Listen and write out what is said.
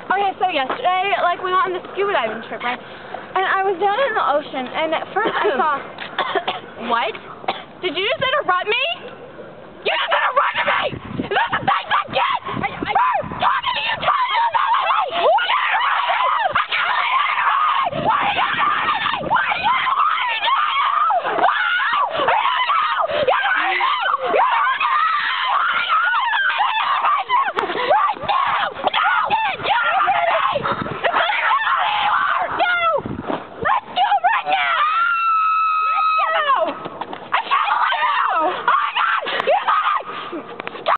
Okay, so yesterday, like, we went on the scuba diving trip, right? And I was down in the ocean, and at first I saw... What? Did you just interrupt me? You